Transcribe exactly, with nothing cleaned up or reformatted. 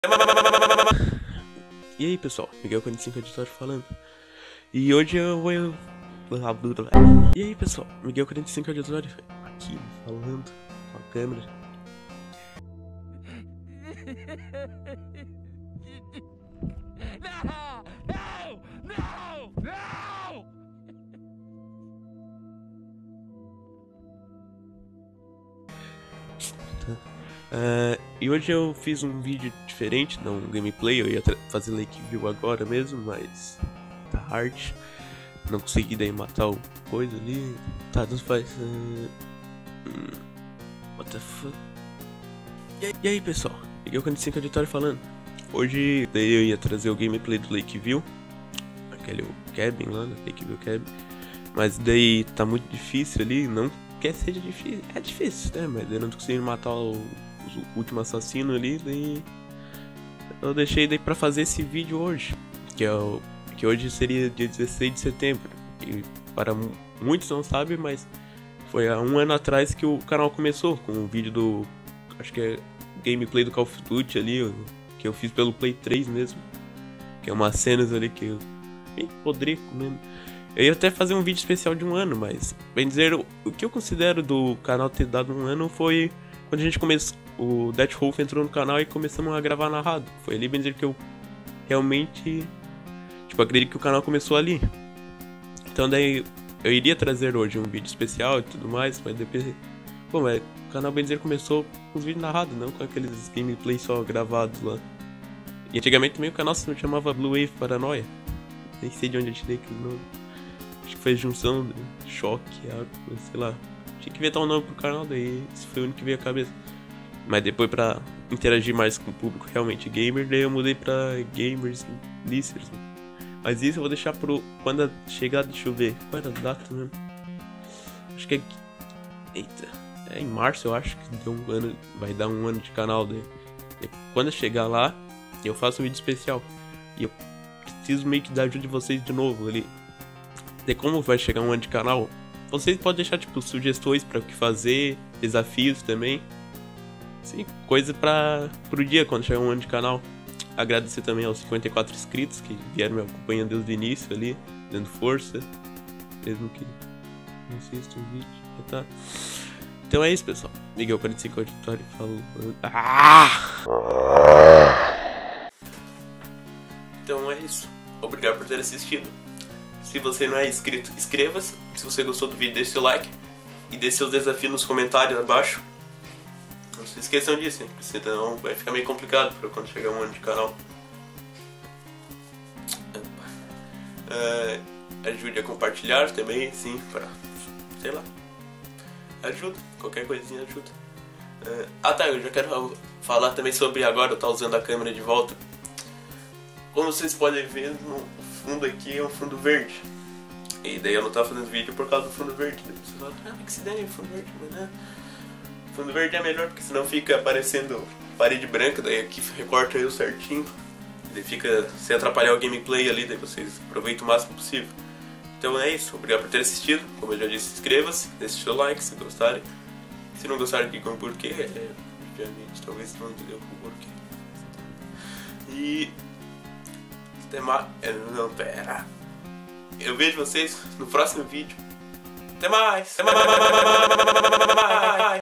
E aí pessoal, Miguel quarenta e cinco Editor falando. E hoje eu vou... E aí pessoal, Miguel quarenta e cinco Editor aqui falando com a câmera. Não! Não! Não! Não! Tá. Uh, e hoje eu fiz um vídeo diferente, não um gameplay. Eu ia fazer Lake View agora mesmo, mas tá hard. Não consegui daí matar o coisa ali. Tá, não faz. Uh... What the fuck? E aí, e aí pessoal, Miguel quarenta e cinco Editor falando. Hoje daí eu ia trazer o gameplay do Lake View, aquele cabin lá, no Lake View Cabin. Mas daí tá muito difícil ali, não quer seja difícil, é difícil, né? Mas eu não tô conseguindo matar o, o último assassino ali, daí eu deixei daí pra fazer esse vídeo hoje, que é o que hoje seria dia dezesseis de setembro. E para muitos não sabem, mas foi há um ano atrás que o canal começou com o vídeo do, acho que é gameplay do Call of Duty ali, que eu fiz pelo Play três mesmo, que é umas cenas ali que eu bem podre comendo. Eu ia até fazer um vídeo especial de um ano, mas bem dizer, o, o que eu considero do canal ter dado um ano foi quando a gente começou, o Death Wolf entrou no canal e começamos a gravar narrado. Foi ali, bem dizer, que eu realmente, tipo, acredito que o canal começou ali. Então daí eu iria trazer hoje um vídeo especial e tudo mais, mas depois, pô, mas o canal, bem dizer, começou com os vídeos narrados, não com aqueles gameplays só gravados lá. E antigamente também o canal se chamava Blue Wave Paranoia. Nem sei de onde eu tirei aquele nome. Acho que foi junção de choque, sei lá. Tinha que inventar um nome pro canal, daí esse foi o único que veio à cabeça. Mas depois, pra interagir mais com o público realmente gamer, daí eu mudei pra Gamers Listeners. Mas isso eu vou deixar pro... quando chegar, deixa eu ver, qual era a data mesmo? Acho que é... Eita, é em março eu acho que deu um ano, vai dar um ano de canal daí. E quando eu chegar lá, eu faço um vídeo especial. E eu preciso meio que da ajuda de vocês de novo ali. De como vai chegar um ano de canal, vocês podem deixar tipo sugestões para o que fazer, desafios também, sim, coisa para pro dia quando chegar um ano de canal. Agradecer também aos cinquenta e quatro inscritos que vieram me acompanhando desde o início ali, dando força, mesmo que não assistam o vídeo, tá? Então é isso, pessoal. Miguel quarenta e cinco Auditório falou. Ah! Então é isso. Obrigado por ter assistido. Se você não é inscrito, inscreva-se. Se você gostou do vídeo, deixe seu like. E deixe seus desafios nos comentários abaixo. Não se esqueçam disso, hein? Senão vai ficar meio complicado para quando chegar um ano de canal. Uh, ajude a compartilhar também, sim, para... sei lá. Ajuda, qualquer coisinha ajuda. Uh, ah tá, eu já quero falar também sobre agora eu estar usando a câmera de volta. Como vocês podem ver, no fundo aqui é um fundo verde. E daí eu não tava fazendo vídeo por causa do fundo verde. Daí vocês falam, ah, que se dane o fundo verde, mas né? O fundo verde é melhor porque senão fica aparecendo parede branca, daí aqui recorta eu certinho. E daí fica sem atrapalhar o gameplay ali, daí vocês aproveitam o máximo possível. Então é isso, obrigado por ter assistido. Como eu já disse, inscreva-se, deixe seu like se gostarem. Se não gostarem, digam por quê. É, obviamente, talvez não entendeu o porquê. E... até mais... não, pera... eu vejo vocês no próximo vídeo. Até mais! Até mais!